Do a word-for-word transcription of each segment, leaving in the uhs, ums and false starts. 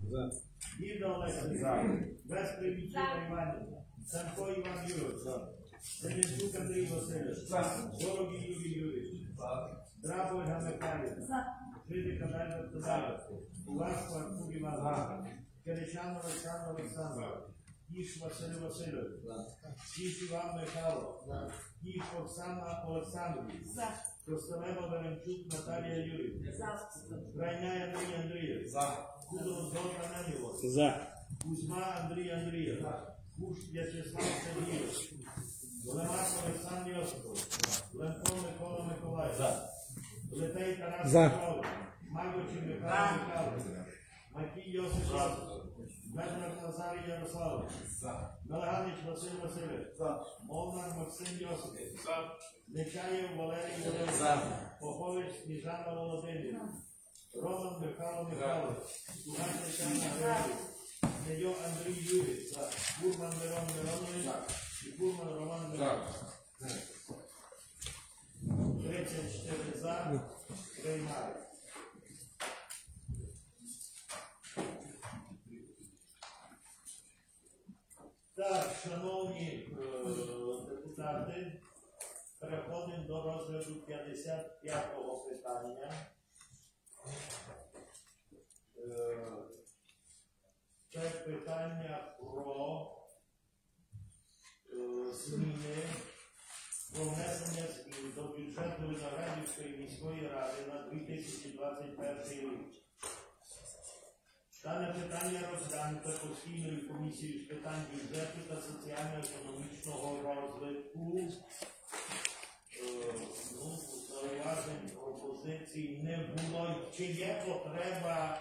Дівна Олеся, Безпривітчина Іванівна, Санко Іван Юрійович, Семенчук Андрій Васильович, Ворогій Юрій Юрійович, Драб Ольга Михайлівна, Жидик Андрій Васильович, Уласко Артур Іван, Киричан Олександр Олександрович, Кіш Василь Васильович, Кіш Іван Михайлов, Кіш Оксана Олександрівна, Костелева Веренчук Наталія Юрійовна, Крайняй Андрій Андрійович, Кудов Золота Неніло, Кузьма Андрій Андрійович, Куш В'ячеслав Сергійович, Лемак Олександр Йосипович, Ленко Микола Миколаївич, Летей Тарас Петрович, Магочі Михайло Михайлович, Макій Йосип Йосипович, Медвед Назарій Ярославович, Мелганич Василь Васильович, Мовнар Максим Йосипович, Нечаєв Валерій Володимирович, Попович Сніжана Володимирівна, Роман Михайло Михайлович, Куган Тетяна Григорівна, Недьо Андрій Юрійович, Бурман Мирон Миронович і Бурман Роман Миронович. тридцять чотири за, приймають. Так, шановні депутати, переходимо до розгляду п'ятдесят п'ятого питання. Це питання про зміни, про внесення змін до бюджету Виноградівської міської ради на дві тисячі двадцять перший рік. Дане питання розглянуто постійною комісією з питань бюджету та соціально-економічного розвитку. Ну, зауважень, пропозицій не було. Чи є потреба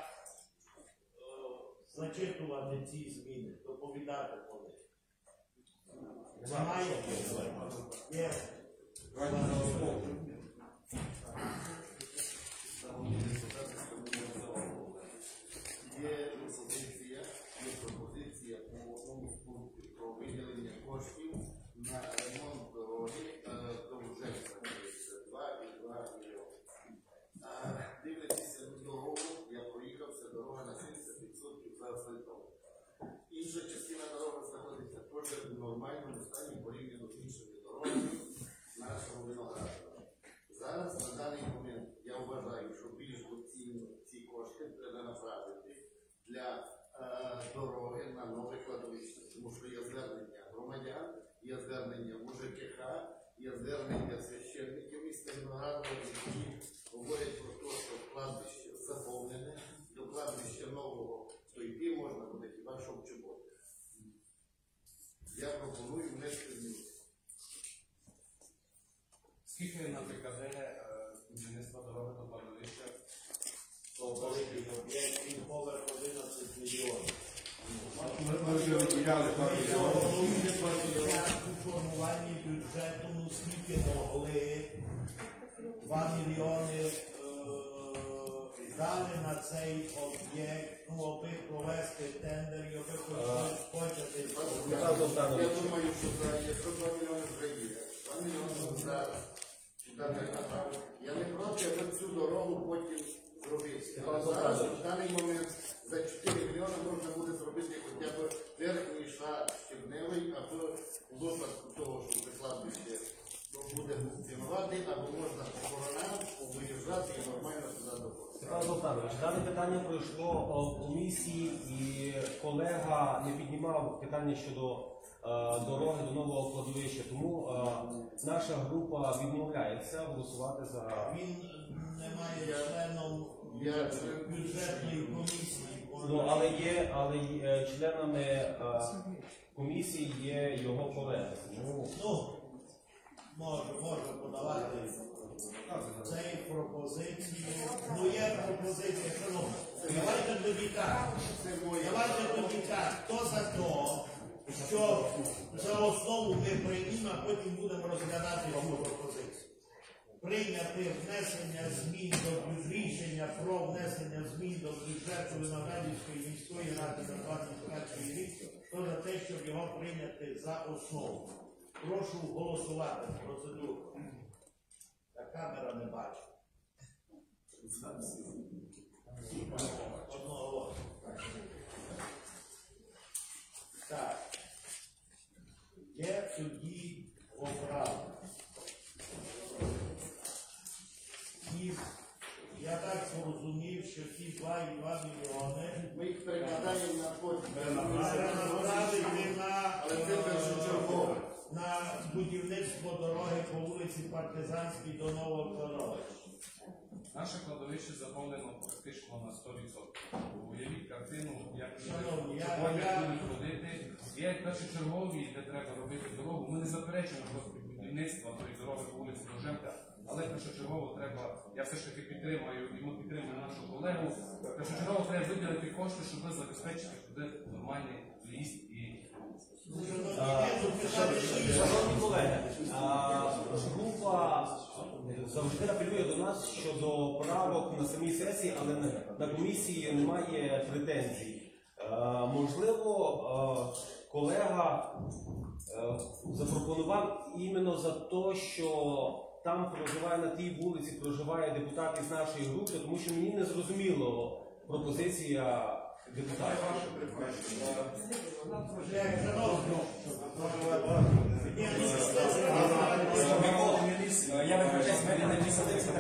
зачитувати ці зміни, доповідати про них? Немає? Є. Є пропозиція, є пропозиція по одному з пунктів про виділення коштів на ремонт дороги до Ужельця два і два мільйони. Дивлячись на дорогу, я проїхався, дорога на сімдесят відсотків заасфальтована. Інша частина дороги знаходиться теж в нормальному стані порівняно з іншими дорогами нашого Виноградова. Зараз, на даний момент, я вважаю, що більш доцільно ці кошти треба направити для е, дороги на нове кладовище, тому що є звернення громадян, є звернення УЖКХ, є звернення священників міста Виноградова, які говорять про те, що кладбище заповнене, до кладбища нового дойти можна буде хіба що в Чоботи. Я пропоную внести зміни. Скільки на ПКД будівництва дороги до кладовища? То великий об'єкт, він поверх одинадцять мільйонів. Ми вже виділяли пару мільйонів. У формуванні бюджету, ну скільки могли, два мільйони дали на цей об'єкт, ну аби провести тендер, і аби почати. Я думаю, що якщо два мільйони вже є, два мільйони зараз. Я не проти, аби цю дорогу потім зробити. Але зараз, в даний момент, за чотири мільйони можна буде зробити хоча б верхній шар щебневий, або у випадку того, що це кладбище буде функціонувати, або можна по сторонам виїжджати і нормально туди доходити. Степан Золтанович, дане питання пройшло в комісії і колега не піднімав питання щодо дороги до нового кладовища, тому наша група відмовляється голосувати за... Він не має членом бюджетної комісії. Ну, але є, але є, членами комісії є його колеги. Ну, може, може подавати цієї пропозиції. Ну, є пропозиція, шановні. Давайте тоді так. Давайте тоді так. Хто за то, що за основу ми приймемо, а потім будемо розглядати цю пропозицію. Прийняти внесення змін до рішення про внесення змін до бюджету Виноградівської міської ради на двадцять перший рік, то за те, щоб його прийняти за основу. Прошу голосувати процедуру. Та камера не бачить. Одного голосу. перенаправити на, Але це першочергове. на будівництво дороги по вулиці Партизанській до Нового кладовища. Наше кладовище заповнено практично на сто відсотків. Уявіть картину, як Шановні, я- люди я- будуть ходити. Є першочергові, де треба робити дорогу. Ми не заперечуємо проти будівництва тої дороги по вулиці Довженка, але першочергово треба, я все ж таки підтримую, і ми підтримуємо нашу колегу, першочергово треба виділити кошти, щоб забезпечити туди нормальний в'їзд і Шановні колеги, а, група завжди апелює до нас щодо правок на самій сесії, але на, на комісії немає претензій. А, можливо, а, колега а, запропонував іменно за те, що там проживає на тій вулиці, проживає депутат із нашої групи, тому що мені не зрозуміло пропозиція депутатів. Я вибачаюсь, мене на місце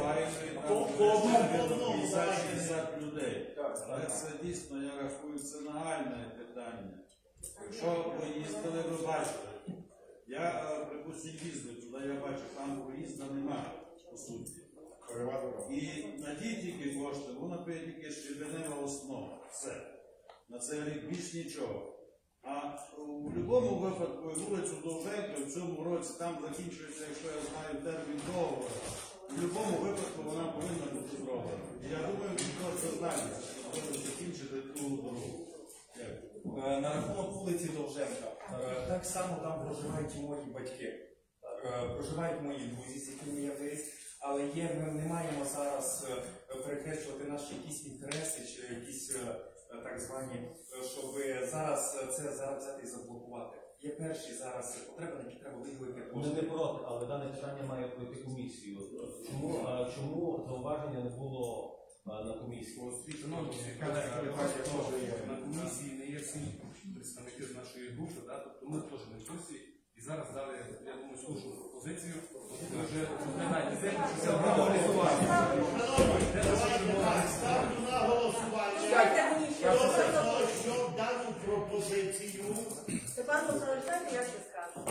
п'ятдесят людей. Але це дійсно, я рахую, це нагальне питання. Якщо ви їздили, ви бачили. Я, припустимо, їздив туди, я бачу, там проїзду немає, по суті. І на ті тільки кошти, вона пиє тільки щебенева основа. Все. На цей рік більш нічого. А у будь-якому випадку вулицю Довженка в цьому році там закінчується, якщо я знаю, термін договору. В будь-якому випадку вона повинна бути зроблена. І я думаю, ніхто це знає, що повинен закінчити ту дорогу. Е, На рахунок вулиці Довженка. Е, Так само там проживають і мої батьки. Е, Проживають мої друзі, з якими я виріс. Але є, ми не маємо зараз е, перекреслювати наші якісь інтереси чи якісь е, так звані, е, щоб зараз це зараз взяти і заблокувати. Є перші зараз потреби, на які треба виділити Ми кошти. не проти, але дане питання має пройти комісію. Чому, а, чому зауваження не було а, на комісії? Шановні, на комісії не є всі представники з нашої групи, да? Тобто ми теж не в курсі. І зараз дали, я думаю, слушну пропозицію. Тобто вже розглядаєте те, що це голосування. Ставлю на голосування. Хто за те, щоб дану пропозицію Степан Петрович, знаєте, я ще скажу.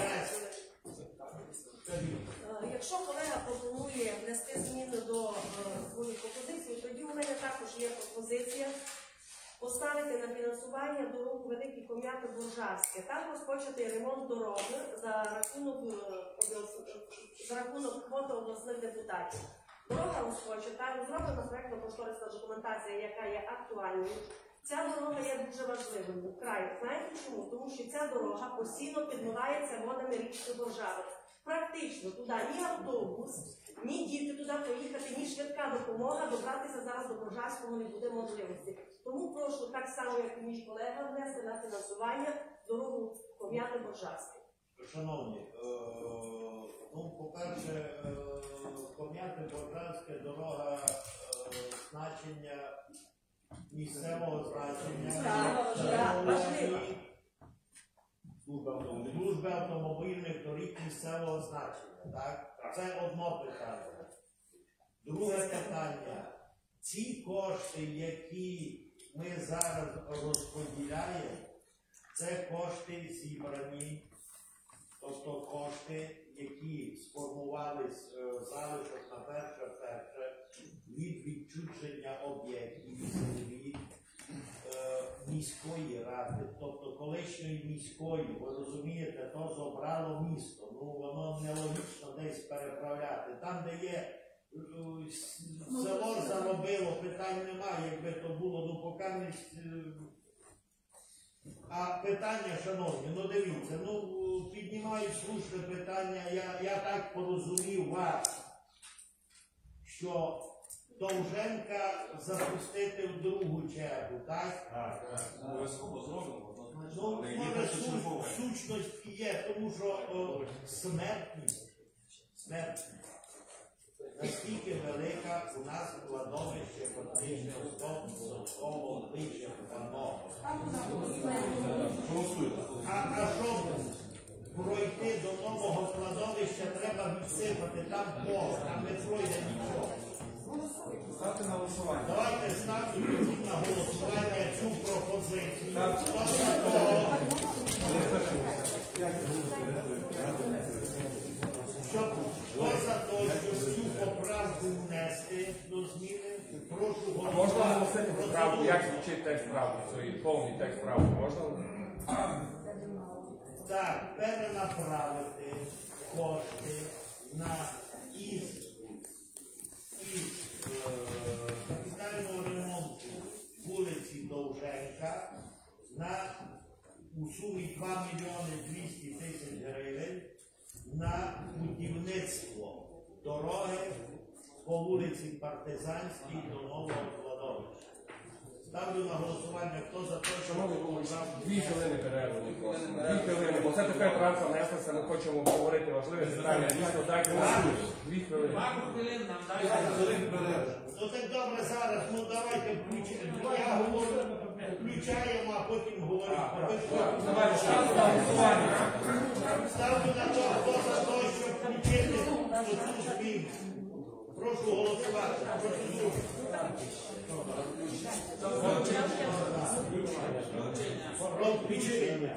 Е, Якщо колега пропонує внести зміни до е, своєї пропозиції, тоді у мене також є пропозиція поставити на фінансування дорогу Великі Ком'яти-Буржарське. Там розпочатий ремонт дороги за рахунок, е, за рахунок квоти обласних депутатів. Дорога розпочата, розроблена проєктно-кошторисна документація, яка є актуальною. Ця дорога є дуже важливою вкрай. Знаєте чому? Тому що ця дорога постійно підмивається водами річки Боржави. Практично туди ні автобус, ні діти туди поїхати, ні швидка допомога, добратися зараз до Боржарського не буде можливості. Тому прошу так само, як і мій колега, внести на фінансування дорогу Ком'яти-Боржарське. Шановні, е, ну, по-перше, е, Ком'яти-Боржарське дорога е, значення місцевого значення. Так, так, важливо. Служби автомобільних доріг місцевого значення. Так? Це одно питання. Друге питання. Ці кошти, які ми зараз розподіляємо, це кошти зібрані, тобто кошти, які сформувались е, залишок на перше перше від відчуження об'єктів від е, міської ради, тобто колишньої міської, ви розумієте, то забрало місто, ну воно нелогічно десь переправляти. Там, де є е, село заробило, питань немає, якби то було, ну поки не... А питання, шановні, ну дивіться, ну піднімають слушне питання, я, я так порозумів вас, що Довженка запустити в другу чергу, так? Так, обов'язково зробимо, однозначно. Ну, Але є може, першочергове. суть- сущність є, тому що о, смертність, смертність настільки велика, у нас кладовище фактично сто тисяч пано. А, а щоб пройти до нового кладовища, треба відсипати там поле, там не пройде нічого. Ставте на голосування. Давайте ставимо на голосування цю пропозицію. пропозицію. Хто за того, щоб хто за те, щоб цю поправку внести до зміни, прошу Можна голосувати. оголосити поправку, як звучить текст правки, свої повний текст правки, можна? Так, перенаправити кошти на із, із е, капітального ремонту вулиці Довженка на у сумі два мільйони двісті тисяч гривень на будівництво дороги по вулиці Партизанській до Нового кладовища. Ставлю на голосування, хто за те, що Дві хвилини перерву, просто. Дві хвилини, бо це така правка внеслася, ми хочемо обговорити важливе питання. Дійсно, дайте можливість. Дві хвилини. Ну так добре зараз, ну давайте включимо. Я говорю, включаємо, а потім говоримо. Давайте ставимо на голосування. Ставлю на те, хто за те, щоб включити цю зміну. Прошу голосувати. Процедуру. Про включення.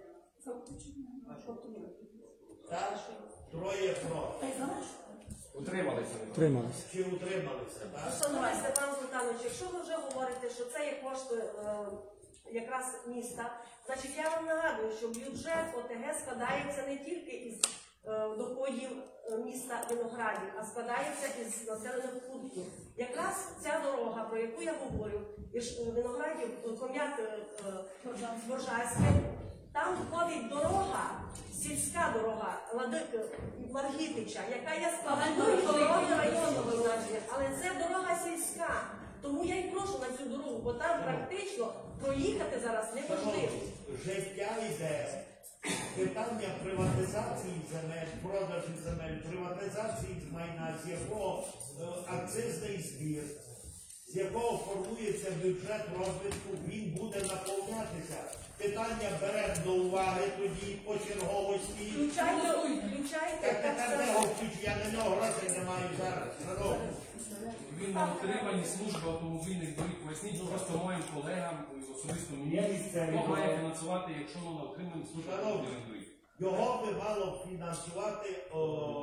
Так, троє проти. Утрималися. Чи утрималися, так? Шановний Степан Золтанович, якщо ви вже говорите, що це є кошти е, якраз міста, значить я вам нагадую, що бюджет ОТГ складається не тільки із е, доходів е, міста Виноградів, а складається із населених пунктів. Якраз ця дорога, про яку я говорю, із Виноградів, Ком'ят е, Боржарське, там входить дорога, сільська дорога Ладик Маргітича, яка є складовою дорогою районного значення, але це дорога сільська. Тому я й прошу на цю дорогу, бо там практично проїхати зараз неможливо. Життя йде. Питання приватизації земель, продажу земель, приватизації з майна, з якого е, акцизний збір, з якого формується бюджет розвитку, він буде наповнятися. Питання беремо до уваги тоді по черговості. Включайте, включайте, Так так тепер не само. включу, я на нього грошей не маю зараз. Шановні. Він на утриманні служби автомобільних доріг. Поясніть просто моїм колегам, особисто мені, хто має фінансувати, якщо воно на утриманні служби автомобільних доріг. Його би мало фінансувати о,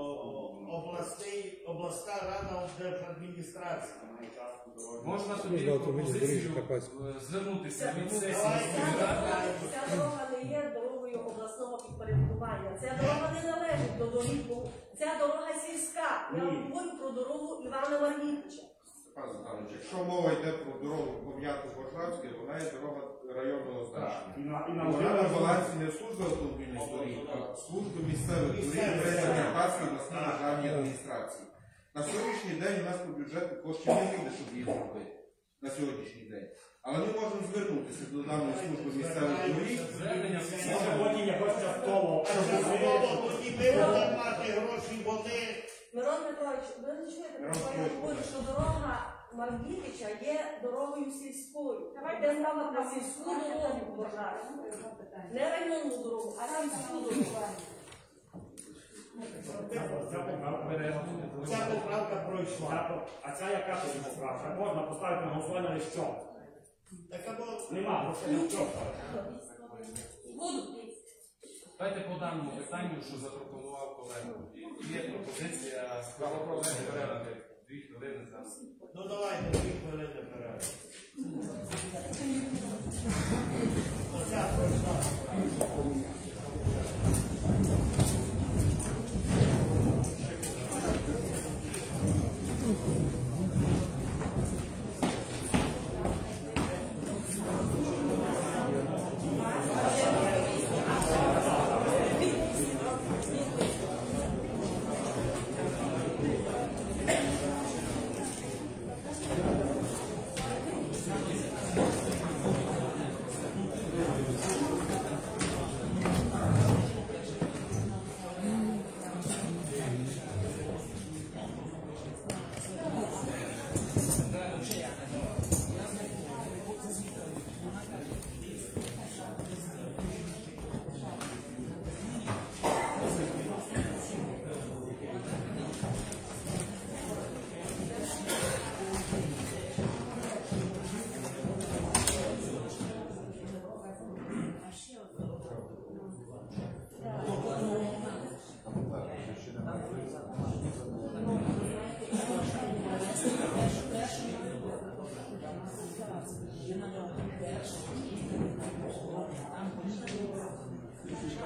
обласний, обласна рада держадміністрації. Можна собі пропозицію е, звернутися від сесії Ця міської ради. дорога, ця дорога не є дорогою обласного підпорядкування. Ця дорога не належить до доріг. Ця дорога сільська. Я вам говорю про дорогу Івана Маргітича. Степан Золтанович, якщо мова йде про дорогу Ком'яту Боржарське, вона є дорога районного значення. І вона на балансі не служби автомобільних доріг, а служби місцевих доріг Черкаської обласної державної адміністрації. На сьогоднішній день у нас по бюджету коштів не буде, щоб її зробити. На сьогоднішній день. Але ми можемо звернутися до даної служби місцевих доріг. Звернення всі Сьогодні якось частково. Частково тоді ми будемо мати гроші, вони Мирон Петрович, ви не чуєте, про що я говорю, що дорога Маргітича є дорогою сільською. Де справа про сільську дорогу вважають. Не районну дорогу, а сільську дорогу. ця поправка пройшла. А ця яка тоді поправка? Можна поставити на голосування лише що? Так або Нема грошей на що. Давайте по даному питанню, що запропонував колега. Є пропозиція справа колеги перервати дві хвилини зараз. ну давайте дві хвилини перерву. Оця пройшла.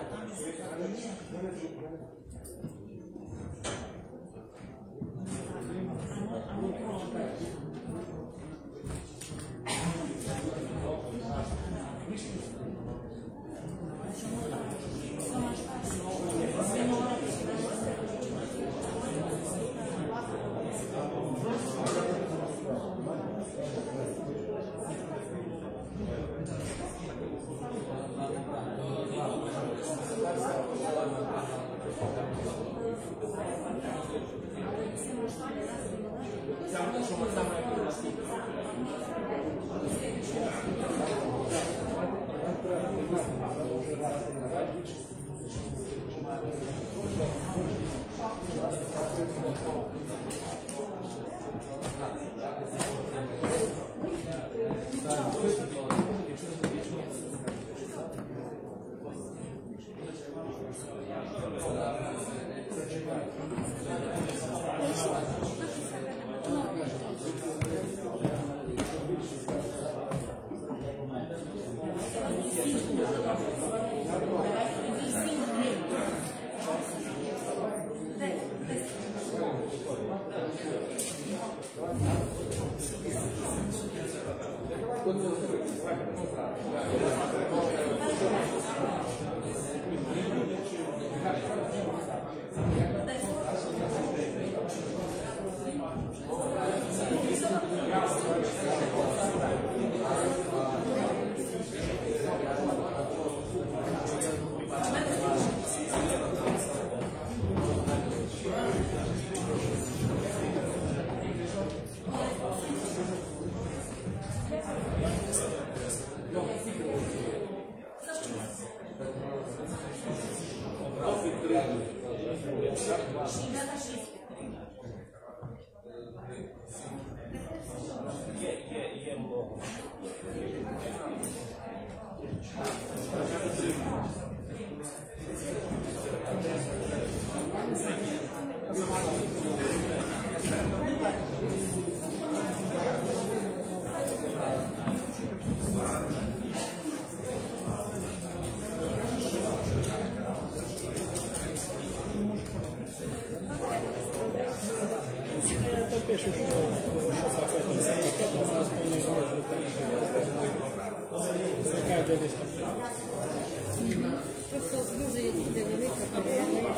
Просто дуже є велика проблема.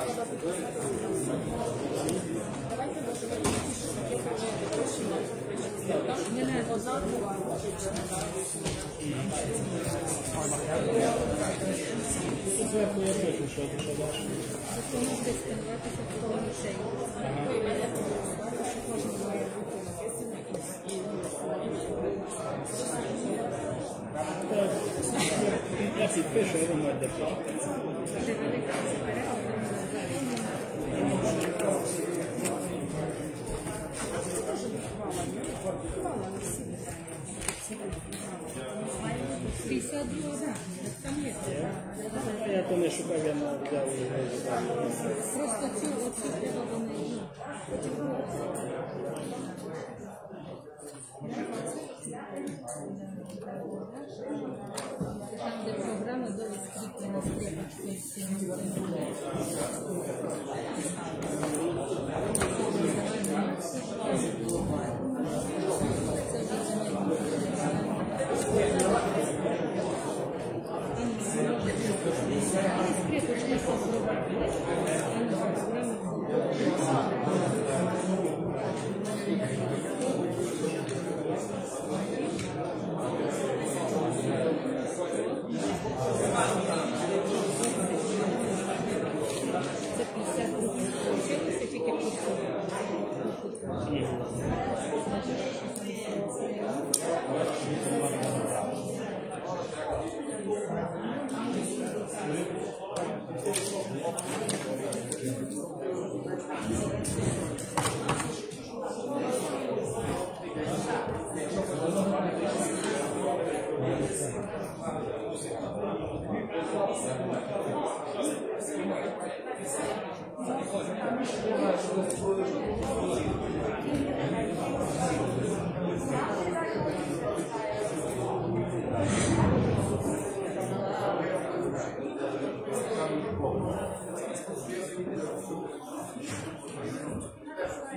Мене позаду. Зверху я точно, що ти даш. Тому десь сподіватися про грошей. Кожен має бути Я підпишу, я думаю, де пишу. Це велика п'ятдесят два, так, там є. Я то не шукав, я взяв його. Просто цю, оцю треба вони. Там, де програма до відкриття скрипочкою всі. Це п'ятдесят років получилося, тільки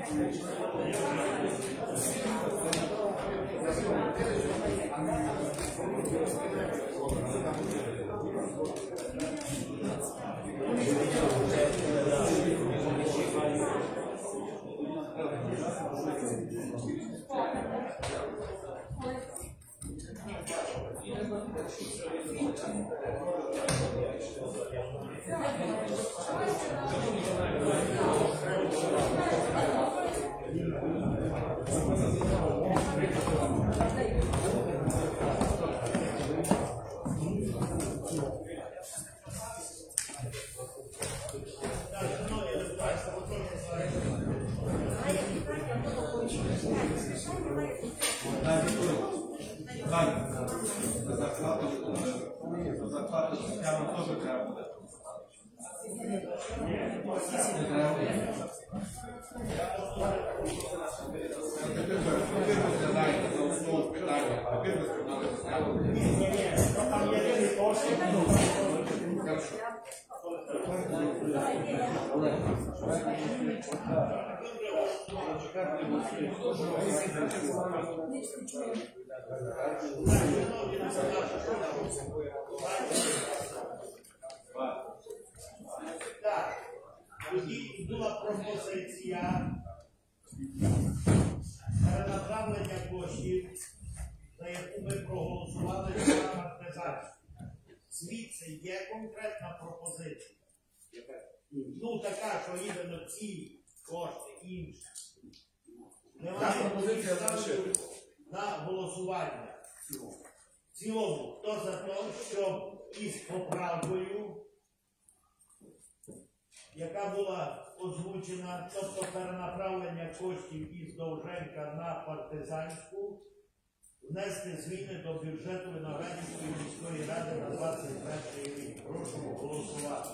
Так, тоді була пропозиція перенаправлення коштів, за яку ми проголосували за амортизацію. Звідси є конкретна пропозиція. Ну, така, що іменно ці кошти інші. Немає пропозиція залишити на голосування. В цілому, хто за те, щоб із поправкою, яка була озвучена, тобто перенаправлення коштів із Довженка на Партизанську, внести зміни до бюджету Виноградівської міської ради на двадцять перший рік. Прошу голосувати.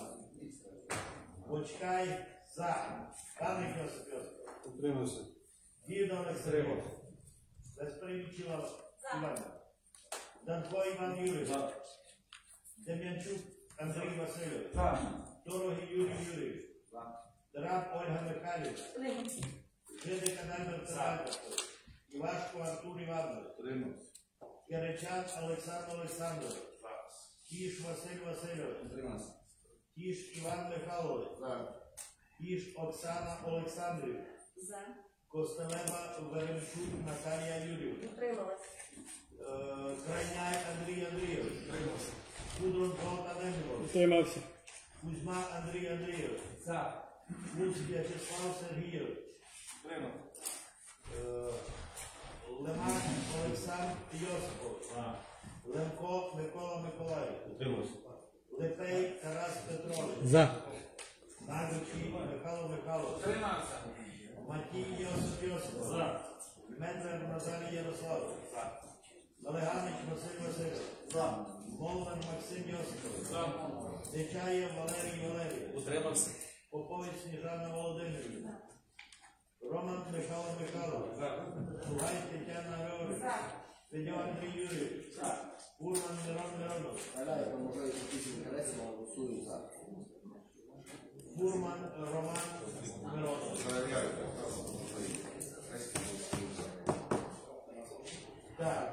Бочкай за. Пане Йосип Йосипович. Утримався. Дівна Олександрович. Безпримічила Івана. Данко Іван Юрійович. Дем'янчук Андрій Васильович. Дорогий Юрій Юрійович. Драб Ольга Михайлівна. Жидик Адам Мертевальович. Івашко Артур Іванович. Яричан Олександр Олександрович. Кіш Василь Васильович. Кіш Іван Михайлович. Кіш Оксана Олександрівна. Костелева Веремчук Наталія Юрівна. Крайняй Андрій Андрійович. Кудрон Павло Данилович. Утримався. Кузьма Андрій Андрійович. Куз В'ячеслав Сергійович. Лемак Олександр Йосипович. Лемко Микола Миколаївич. Лепей Тарас Петрович. За. Нагучий Михайло Михайлович. Матій Йосип Йосипович. Медвер Назарій Ярославович. Олеганич Василь Васильович. Молван Максим Йосипович. Нечаєв Валерій Валерійович. Попович Сніжана Володимирівна. Роман Михайло Михайлович. Сугай Тетяна Григорівна. Федя Андрій Юрійович. Урман Мирон Миронович. Фурман Роман Миронович. Так.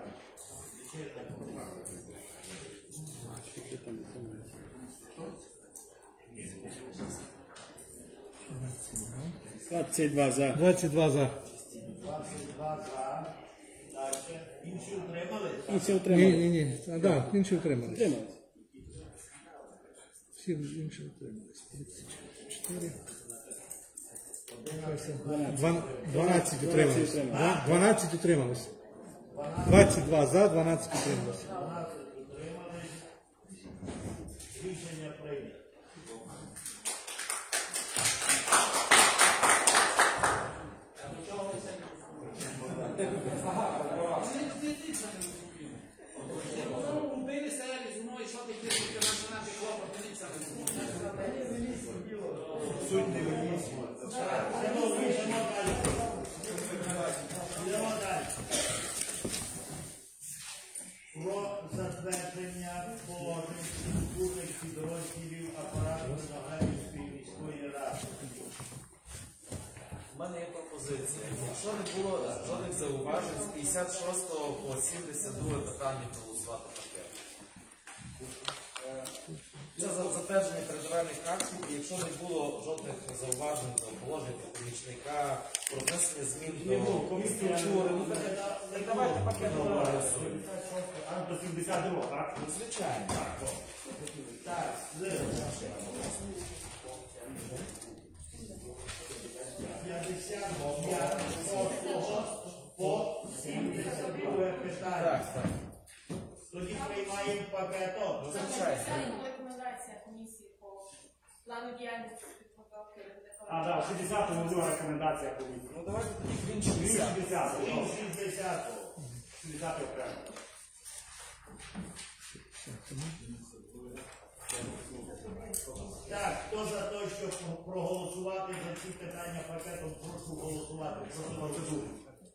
двадцять два за. двадцять два за. двадцять два за. Далі. Інші утримались? Інші Ні, утримали. ні, ні. А, да, інші утримались. Утримались. Всі інші утримались. тридцять чотири. дванадцять утримались. Да, дванадцять утримались. двадцять два за, дванадцять утримались. дванадцять утримались. Рішення прийнято. Суть не винісла. Йдемо далі. Йдемо далі. Про затвердження положень структурних підрозділів апарату Виноградівської міської ради. мене є пропозиція. Якщо не було жодних зауважень, з п'ятдесят шостого по сімдесят друге питання проголосувати пакет. Це за затвердження територіальних актів, і якщо не було жодних зауважень до положень про помічника, про внесення змін до структури, ну так давайте пакет проголосуємо. Аж до сімдесят другого, так? Ну, звичайно. Так, п'ятдесят шостого по сімдесят друге питання. Так, так. Тоді приймаємо пакетом. Звичайно. Рекомендація комісії по плану діяльності підготовки. А, так, шістдесятому друга рекомендація комісії. Ну давайте тоді крім шістдесятого. Крім шістдесятого. шістдесятий окремо. Так, хто за те, щоб проголосувати за ці питання пакетом, прошу голосувати. Прошу процедуру.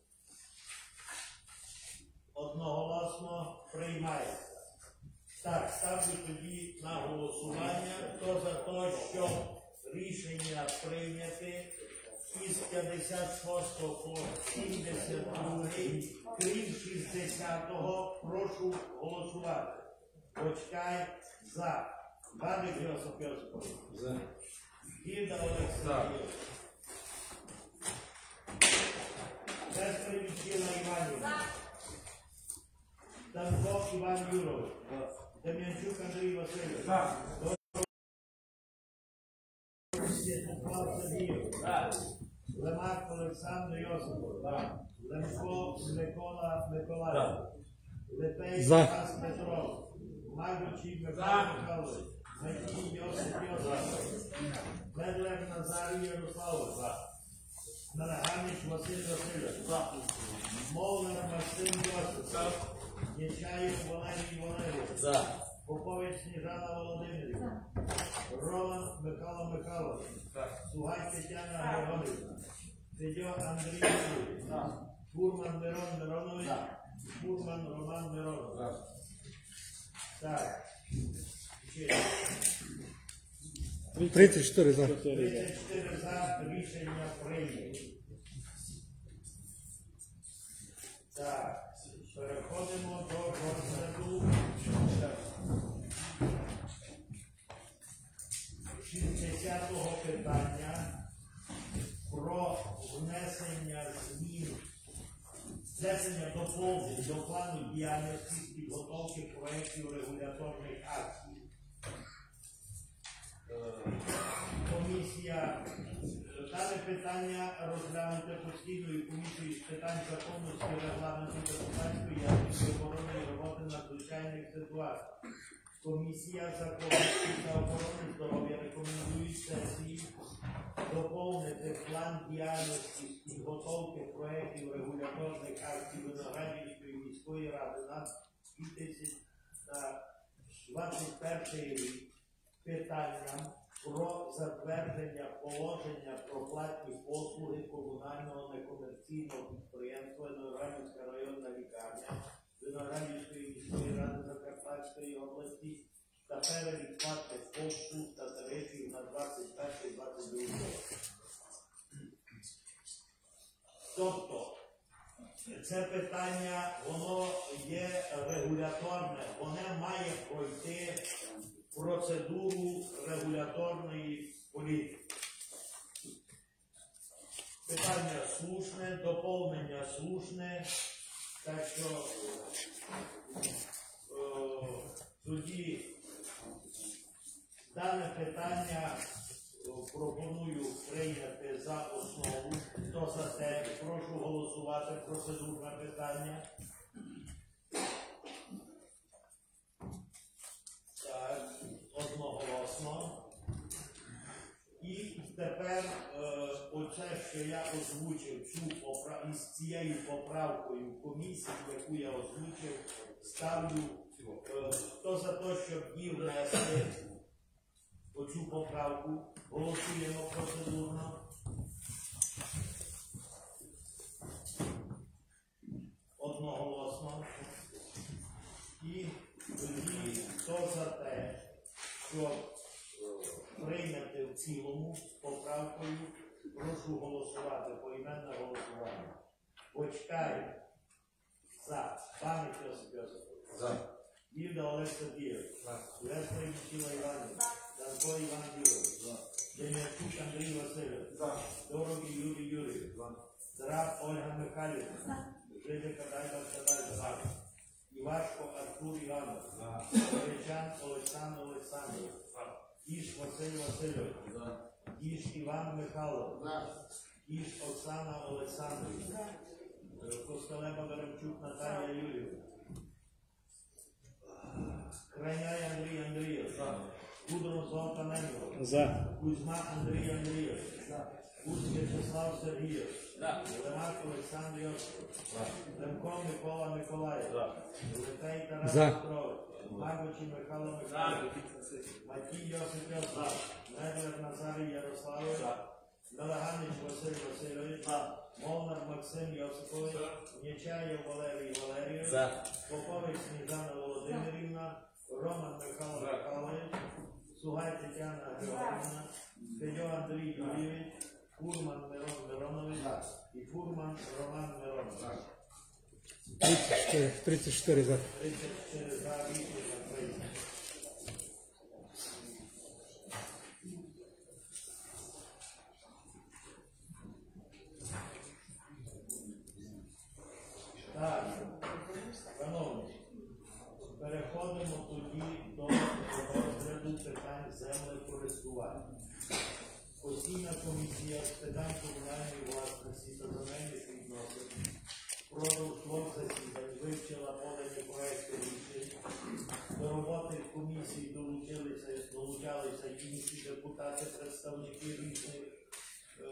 Одноголосно приймається. Так, ставлю тоді на голосування. Хто за те, щоб рішення прийняти із п'ятдесят шостого по сімдесят другий, крім шістдесятого, прошу голосувати. Почекай за. Бабик Йосип Йосипович. За. Гірда Олексій. Безпримічила Іванівна. Данков Іван Юрович. Дем'янчук Андрій Васильович. Святослав Сергійович. Лемак Олександр Йосипович. Лемко Микола Миколаївич. Лепей Тарас Петров. Магучий Михайло Михайлович. Матій Йосип Йосипович. Медлер Назарій Ярославович. Нараганич Василь Васильович. Молнер Максим Йосипович. Нечаєв Валерій Валерійович. Попович Сніжана Володимирівна. Роман Михайло Михайлович. Сугай Тетяна Григорівна. Федьо Андрій Юрійович. Фурман Мирон Миронович. Фурман Роман Миронович. Так. тридцять чотири за. тридцять чотири за. Рішення прийнято. Так. Переходимо до розгляду шістдесятого питання про внесення змін, внесення доповнень до плану діяльності з підготовки проєктів регуляторних акцій. Комісія, дане питання розглянуте постійною комісією з питань законності, регламенту, депутатської якості оборони і роботи надзвичайних ситуацій. Комісія законності та охорони здоров'я рекомендують сесії доповнити план діяльності з підготовки проєктів регуляторних актів Виноградівської міської ради на дві тисячі двадцять перший рік питанням про затвердження положення про платні послуги комунального некомерційного підприємства Виноградівська районна лікарня Виноградівської міської ради Закарпатської області та перелік платних послуг та тарифів на двадцять перший двадцять другий рік. Тобто, це питання, воно є регуляторне, воно має пройти процедуру регуляторної політики. Питання слушне, доповнення слушне, так що е, тоді дане питання пропоную прийняти за основу. Хто за те, прошу голосувати процедурне питання. Так, одноголосно. І тепер е, оце, що я озвучив цю попра... із цією поправкою комісії, яку я озвучив, ставлю, е, хто за те, щоб її внести оцю поправку, голосуємо процедурно. Одноголосно. І тоді, хто за те, щоб прийняти в цілому з поправкою Прошу голосувати, поіменне голосування. Почекай. За. Пам'ять Йосип Йосипович. За. Вільда Олег Сергійович. Леська Микола Іванович. Данко Іван Юрійович. Дем'янчук Андрій Васильович. Дорогий Юрій Юрійович. Трап Ольга Михайлівна. Жидика Дайба Кадайба. Івашко Артур Іванович. Речан Олександр Олександрович. Кіш Василь Васильович. Кіш Іван Михайлович. Кіш Оксана Олександрович. Костелеба Беремчук Наталія Юрійовна. Крайняй Андрій Андрійович. Кудрон Золота Немко. За. Кузьма Андрій Андрійович. Куз В'ячеслав Сергійович. Лемак Олександр Йосипович. Лемко Микола Миколаївич. Летей Тарас За. Петрович. Магочі Михайло Михайлович. Матій Йосип Йосипович. Медвед Назарій Ярославович. Мелаганич Василь Васильович. Молнар Максим Йосипович. Нечаєв Валерій Валерійович. Попович Сніжана Володимирівна. Роман Михайло Михайлович. Сугай Тетяна Георгіївна. Федьо Андрій Юрійович. Фурман Мирон Миронович. І Фурман Роман Миронович. тридцять чотири за. тридцять чотири за, рішення прийнято. Так, шановні, переходимо тоді до розгляду питань землекористування. Постійна комісія з питань комунальної власності та земельних відносин впродовж двох засідань вивчила подані проекти рішень. До роботи комісії долучилися, долучалися інші депутати, представники різних е,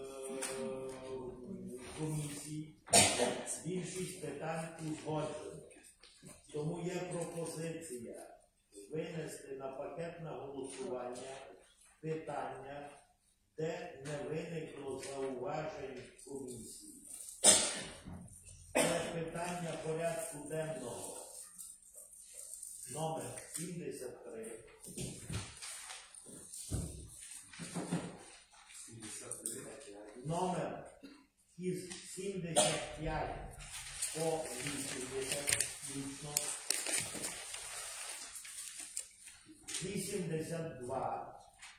комісій. Більшість питань узгоджена. Тому є пропозиція винести на пакетне голосування питання, де не виникло зауважень комісії. Це питання порядку денного номер сімдесят три. Номер із сімдесят п'ять по вісімдесят включно. вісімдесят два.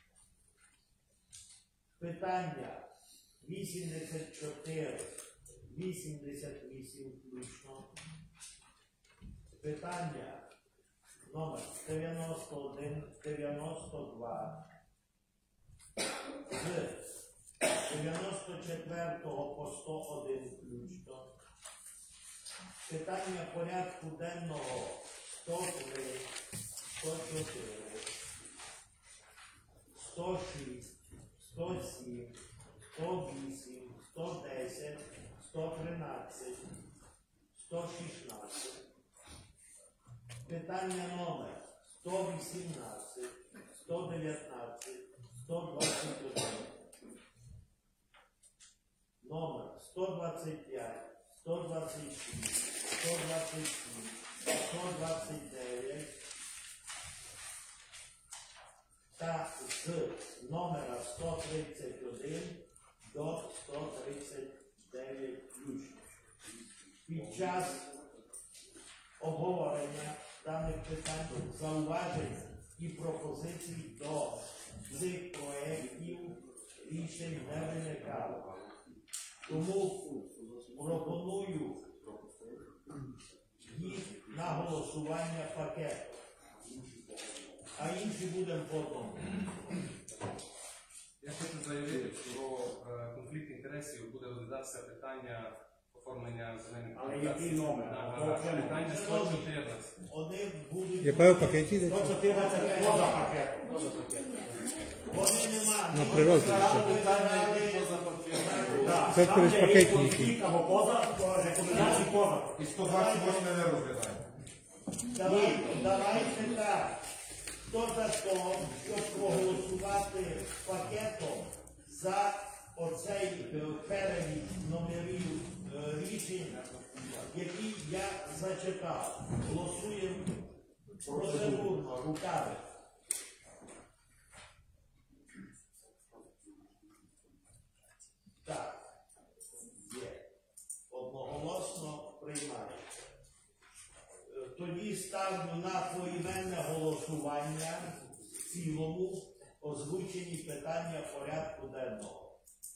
Питання вісімдесят чотири, вісімдесят вісім включно. Питання номер дев'яносто один, дев'яносто два. З дев'яносто четвертого по сто один включно. Питання порядку денного сто три, сто чотири, сто шість, сто сім, сто вісім, сто десять, сто тринадцять, сто шістнадцять. Питання номер сто вісімнадцять, сто дев'ятнадцять, сто двадцять один. Номер сто двадцять п'ять, сто двадцять шість, сто двадцять сім, сто двадцять дев'ять та з номера сто тридцять один до сто тридцять дев'ять включно. Під час обговорення даних питань зауважень і пропозицій до цих проєктів рішень не виникало. Тому пропоную їх на голосування пакету. А інші будемо потім. Я хочу заявити, що е, конфлікт інтересів буде розглядатися питання оформлення земельних Але який номер? на питання сто чотирнадцять. Вони будуть... Яке в пакеті йде? сто чотирнадцять поза пакетом. Вони нема. На природі. Це через пакетні які. Або поза, рекомендації поза. І сто двадцять восьм не розглядаємо. Давайте, давайте так. Хто за те, щоб проголосувати пакетом за оцей е, перелік номерів е, рішень, які я зачитав. Голосуємо процедурно, руками. ставлю на поіменне голосування в цілому озвучені питання порядку денного.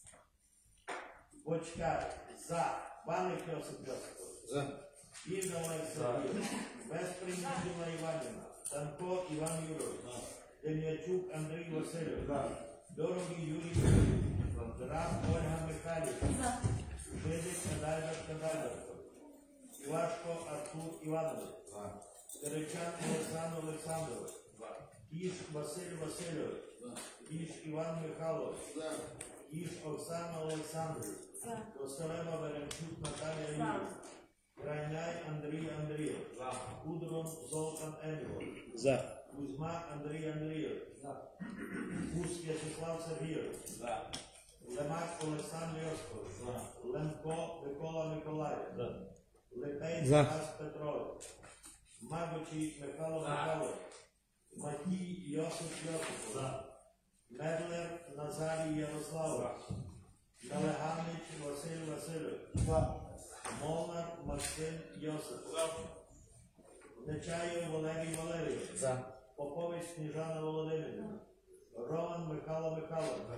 Бочкар за. Баник Йосип Йосипович. За. Інна Олександрович. Безпримітна Іванівна. Танко Іван Юрович. Дем'ячук Андрій Васильович. Дорогий Юрій Юрійович. Драм Ольга Михайлівна. Жидик Кадайдар Кадайдар. Івашко Артур Іванович. Киричан Олександр Олександрович. Кіш Василь Васильович. Кіш Іван Михайлович. Кіш Оксана Олександрович. Костолева Веремчук Наталія Юрійовна. Крайняй Андрій Андрійович. Кудрон Золтан Еньович. За. Кузьма Андрій Андрійович. Кус В'ячеслав Сергійович. Лемак Олександр Йосипович. Лемко Микола Миколаївич. Лепей За. Тарас Петрович. Магочий Михайло Михайлович. Матій Йосип Йосипович. Медлер Назарій Ярославович. Налеганич Василь Васильович. Молнар Максим Йосипович. Нечаєв Валерій Валерійович. Попович Сніжана Володимирівна. Роман Михайло Михайлович.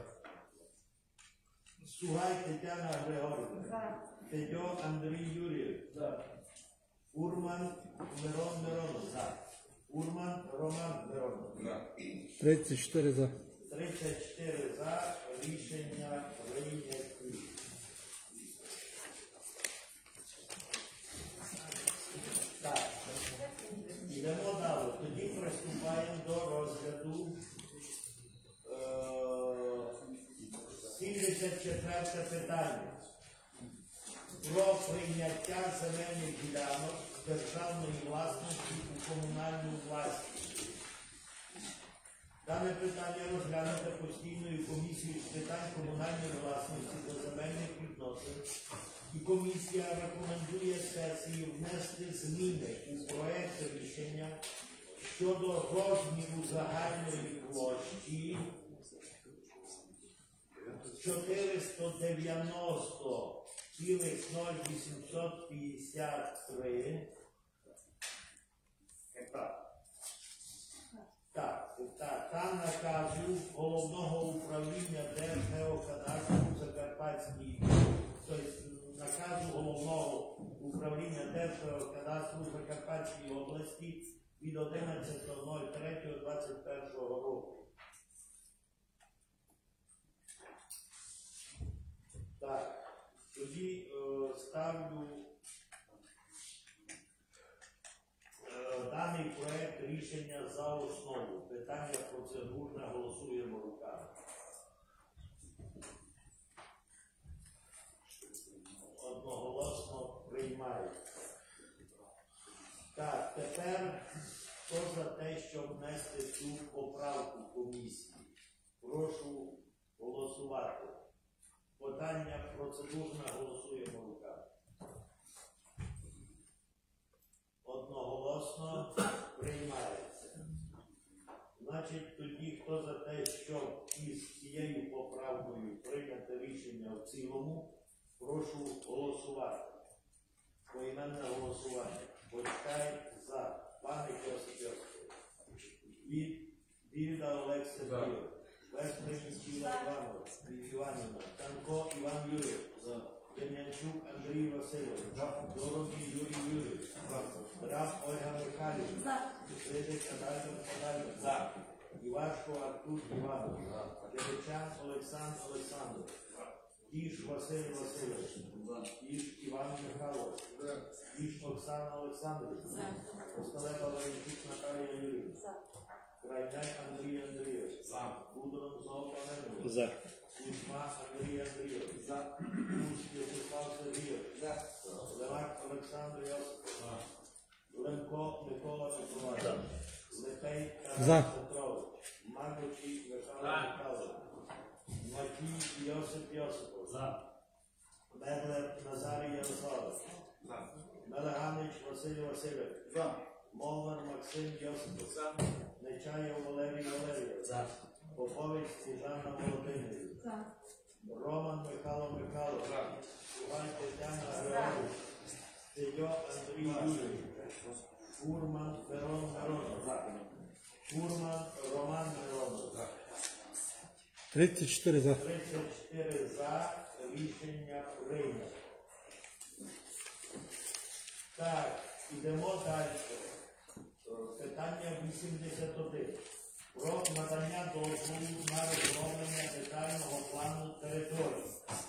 Сугай Тетяна Григорівна. Федьо Андрій Юрійович. Урман Мирон Миронов. Урман Роман Миронов. тридцять чотири за. тридцять чотири за. Рішення прийняті. Так. Йдемо далі. Тоді приступаємо до розгляду е, сімдесят четверте питання. Про прийняття земельних ділянок з державної власності у комунальну власність. Дане питання розглянуте постійною комісією з питань комунальної власності до земельних відносин. І комісія рекомендує сесії внести зміни у проект рішення щодо розміру загальної площі чотириста дев'яносто цілих нуль вісімсот п'ятдесят три гектар. Так, так, там наказу Головного управління Держгеокадастру Закарпатській, тобто наказу Головного управління Держгеокадастру Закарпатській області від одинадцятого третього двадцять першого року. Так, тоді е, ставлю е, даний проект рішення за основу. Питання процедурне, голосуємо руками. Одноголосно приймається. Так, тепер хто за те, щоб внести цю поправку комісії? Прошу голосувати. Питання процедурне, голосуємо руками. Одноголосно приймається. Значить, тоді хто за те, щоб із цією поправкою прийняти рішення в цілому, прошу голосувати. Поіменне голосування. Почекай за. Пане Йосип Йосипович. Вільда Олег Сергійович. Безпримітна Іванівна. Танко Іван Юрійович. Дем'янчук Андрій Васильович. Дорогий Юрій Юрійович. Драм Ольга Михайлівна. Жидик Кадайдар Кадайдар. Івашко Артур Іванович. Киричан Олександр Олександрович. Кіш Василь Васильович. Кіш Іван Михайлович. Кіш Оксана Олександровна. Костолева Веремчук Наталія Юрійовна. Крайняй Андрій Андрійович. Кудрон Золтан Еньович. За. Кузьма Андрій Андрійович. Кус В'ячеслав Сергійович. Левак Олександр Йосипович. Лемко Микола Миколаївич. Лепей Тарас Петрович. Магочий Михайло Михайлович. Матій Йосип Йосипович. Медлер Назарій Ярославович. Мелеганич Василь Васильович. Молнар Максим Йосипович. Нечаєв Валерій Валерійович. Попович Сніжана Володимирівна. Роман Михайло Михайлович. Сугай Тетяна Григорівна. Федьо Андрій Юрійович. Фурман, Мирон, Мирон. Фурман, Роман, Мирон. тридцять чотири за. тридцять чотири за. Рішення прийнято. Так, ідемо далі. Питання вісімдесят один. Про надання дозволу на розроблення детального плану території.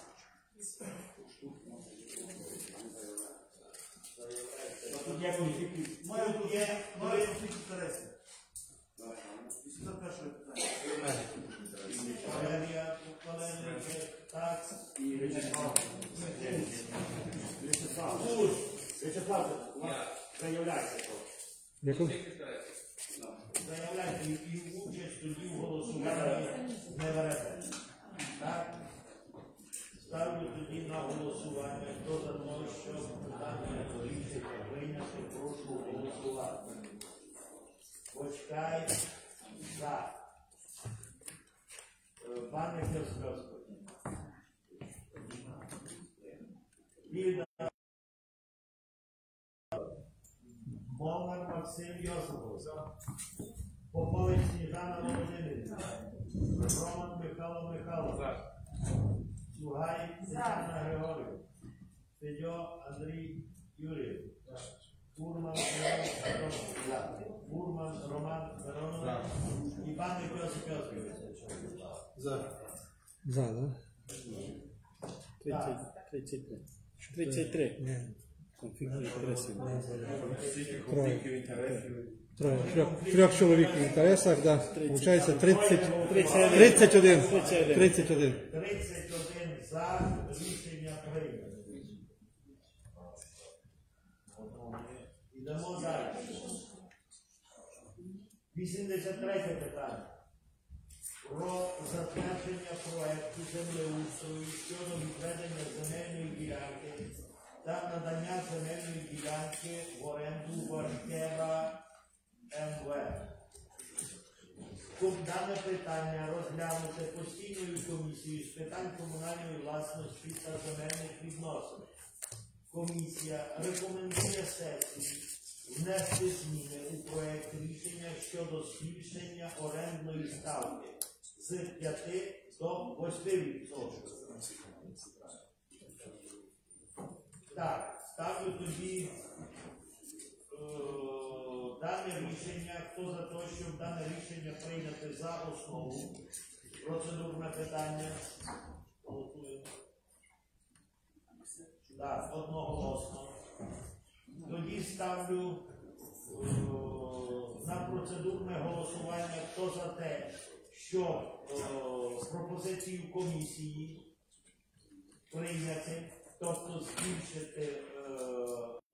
Тут є конфлікт. Має тут є Має конфлікт інтересів. вісімдесят перше питання. Валерія, Валерія, так, І Вячеслав. Вячеслав. Куш. Вячеслав, заявляйся. Яку? Заявляйте і участь тоді в голосуванні не берете. Так? Ставлю тоді на голосування. Хто за те, щоб питання рішення прийняти, прошу голосувати. Почекай. За. Е, Пане Кирськовський. Вільна. Момар Максим Йосипович. Попович Сніжана Володимирівна. Роман Михайло Михайлович. Сугай Тетяна Григорівна. Федьо Андрій Юрійович. Фурман Роман Миронович. Фурман Роман Миронович. І пан Йосип Йосипович. За. За, да? тридцять три. тридцять три. Ні. Конфлікт інтересів. Троє. Троє. Трьох, трьох чоловік в інтересах, да. Получається тридцять, тридцять один. тридцять один. тридцять один за. Рішення прийнято. Йдемо далі. вісімдесят третє питання. Про затвердження проекту землеустрою щодо відведення земельної ділянки та надання земельної ділянки в оренду Вашкева ем ве. Дане питання розглянуте постійною комісією з питань комунальної власності та земельних відносин. Комісія рекомендує сесії внести зміни у проект рішення щодо збільшення орендної ставки з п'яти до восьми відсотків. Так, ставлю тоді е, дане рішення. Хто за те, щоб дане рішення прийняти за основу? Процедурне питання. Голосуємо. Так, одноголосно. Тоді ставлю е, на процедурне голосування. Хто за те, що е, пропозицію комісії прийняти, тобто збільшити